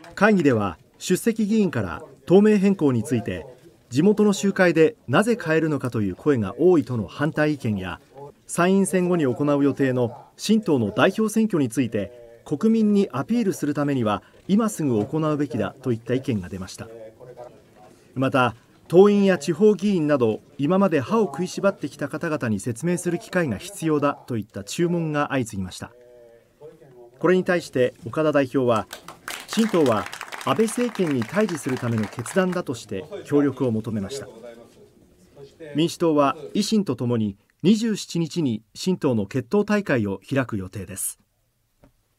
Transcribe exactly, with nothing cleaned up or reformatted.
会議では出席議員から党名変更について地元の集会でなぜ変えるのかという声が多いとの反対意見や、参院選後に行う予定の新党の代表選挙について国民にアピールするためには今すぐ行うべきだといった意見が出ました。また党員や地方議員など今まで歯を食いしばってきた方々に説明する機会が必要だといった注文が相次ぎました。これに対して岡田代表は、新党は安倍政権に対峙するための決断だとして協力を求めました。民主党は維新とともににじゅうしちにちに新党の結党大会を開く予定です。